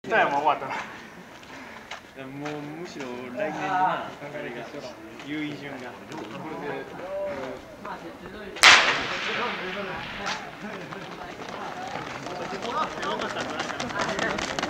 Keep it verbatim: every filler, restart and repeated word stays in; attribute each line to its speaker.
Speaker 1: たやもう終わったな。
Speaker 2: もうむしろ来年にな、あれが優位順が。これで。よかったんじゃないかな。